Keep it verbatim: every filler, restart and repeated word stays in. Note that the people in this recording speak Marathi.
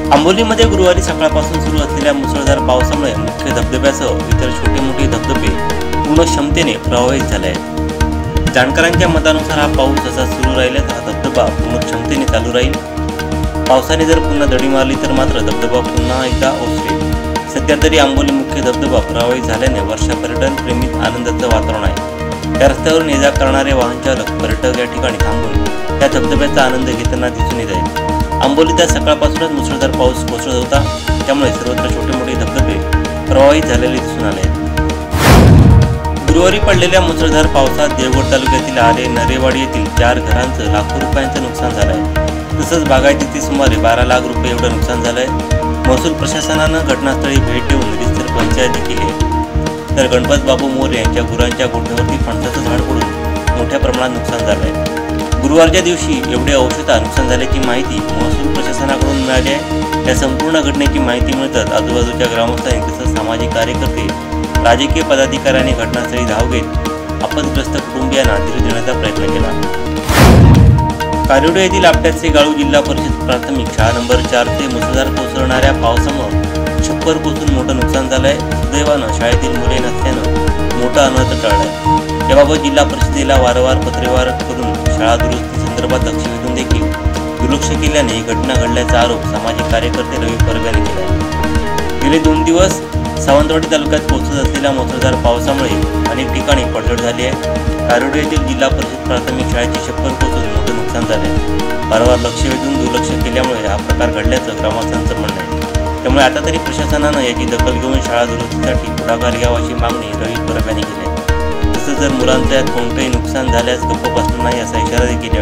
आंबोलीमध्ये गुरुवारी सकाळपासून सुरू असलेल्या मुसळधार पावसामुळे मुख्य धबधब्यासह इतर छोटे मोठे धबधबे पूर्ण क्षमतेने प्रभावित झाले आहेत। जाणकारांच्या मतानुसार हा पाऊस असा सुरू राहिल्यास हा धबधबा पूर्ण क्षमतेने चालू राहील। पावसाने जर पुन्हा दडी मारली तर मात्र धबधबा पुन्हा एकदा ओसरेल। सध्या तरी आंबोली मुख्य धबधबा प्रभावित झाल्याने वर्षा पर्यटन प्रेमीत आनंदाचं वातावरण आहे। त्या रस्त्यावरून ये जा करणारे वाहन चालक पर्यटक या ठिकाणी थांबून त्या धबधब्याचा आनंद घेताना दिसून येत आहेत। आंबोलीत सकाळपासूनच मुसळधार पाऊस कोसळत होता, त्यामुळे सर्वत्र छोटे मोठे धबधबे प्रभावित झालेले दिसून आले आहेत। गुरुवारी पडलेल्या मुसळधार पावसात देवगड तालुक्यातील आरे नरेवाडी येथील चार घरांचं लाखो रुपयांचं नुकसान झालं आहे। तसंच बागायतीचे सुमारे बारा लाख रुपये एवढं नुकसान झालं आहे। महसूल प्रशासनानं घटनास्थळी भेट देऊन रितसर पंचायती केली आहे। तर गणपत बाबू मोरे यांच्या गुरांच्या गोठ्यावरती फणसाचं झाड पडून मोठ्या प्रमाणात नुकसान झालं आहे। गुरुवारच्या दिवशी एवढे औषधा नुकसान झाल्याची माहिती महसूल प्रशासनाकडून मिळाली आहे। या संपूर्ण घटनेची माहिती मिळताच आजूबाजूच्या ग्रामस्थांनी तसंच सामाजिक कार्यकर्ते, राजकीय पदाधिकाऱ्यांनी घटनास्थळी धाव घेत आपत्ग्रस्त कुटुंबियांना धीर देण्याचा प्रयत्न केला। कारिवडे येथील आपट्याचे गाळू जिल्हा परिषद प्राथमिक शाळा नंबर चार ते मुसळधार कोसळणाऱ्या पावसामुळे छप्पर कोसळून मोठं नुकसान झालंय। सुदैवानं शाळेतील मुले नसल्यानं मोठा अनर्थ टळलाय। याबाबत जिल्हा परिषदेला वारंवार पत्रव्यवहार करून शाळा दुरुस्ती संदर्भात लक्ष वेधून देखील दुर्लक्ष केल्याने ही घटना घडल्याचा आरोप सामाजिक कार्यकर्ते रवी परब यांनी केला आहे। गेले दोन दिवस सावंतवाडी तालुक्यात पोहोचत असलेल्या मुसळधार पावसामुळे अनेक ठिकाणी पडझड झाली आहे। कारिवडे येथील जिल्हा परिषद प्राथमिक शाळेची छप्पर कोसळून मोठं नुकसान झाले आहे। वारंवार लक्ष वेधून दुर्लक्ष केल्यामुळे हा प्रकार घडल्याचं ग्रामस्थांचं म्हणणं आहे। त्यामुळे आता तरी प्रशासनानं याची दखल घेऊन शाळा दुरुस्तीसाठी पुढाकार घ्यावा अशी मागणी रवी परब यांनी केली आहे। तसंच जर मुलांचं यात कोणतंही नुकसान झाल्यास गप्प बसणार नाही असा इशारा देखील